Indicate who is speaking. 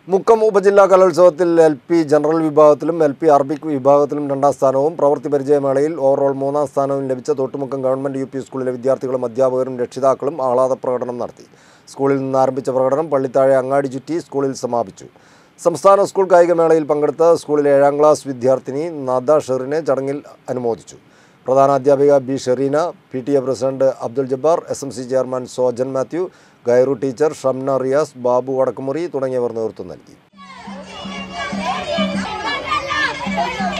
Speaker 1: മുക്കം ഉപജില്ലാ കലോത്സവത്തിൽ LP. General വിഭാഗത്തിലും എൽ.പി. അറബിക് വിഭാഗത്തിലും 2ാം സ്ഥാനവും പ്രവൃത്തി പരിചയമേളയിൽ ഓവറോൾ 3ാം സ്ഥാനവും ലഭിച്ച തോട്ടുമുക്കം ഗവൺമെന്റ് യു.പി. സ്കൂളിലെ വിദ്യാർത്ഥികളും അധ്യാപകരും രക്ഷിതാക്കളും ആഹ്ലാദ പ്രകടനം നടത്തി. സ്കൂളിൽ നിന്ന് ആരംഭിച്ച പ്രകടനം പള്ളിത്താഴെ അങ്ങാടി ചുറ്റി സ്കൂളിൽ സമാപിച്ചു. സംസ്ഥാന സ്കൂൾ കായികമേളയിൽ പങ്കെടുത്ത സ്കൂളിലെ 7ാം ക്ലാസ് വിദ്യാർത്ഥിനി നദ ഷെറിനെ ചടങ്ങിൽ അനുമോദിച്ചു. പ്രധാനാധ്യാപിക B. Shereena, PTA president Abdul Jabbar, SMC chairman Sojan Mathew, Gairu teacher, Shamna Riyas, Babu Vadakkumuri തുടങ്ങിയവർ നേതൃത്വം നൽകി.